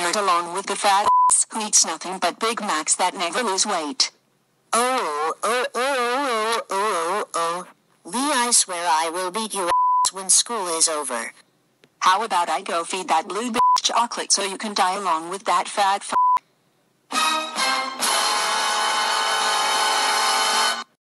flirt along with the fat ass who eats nothing but Big Macs that never lose weight. Lee, I swear I will beat your ass when school is over. How about I go feed that blue bitch chocolate so you can die along with that fat f***?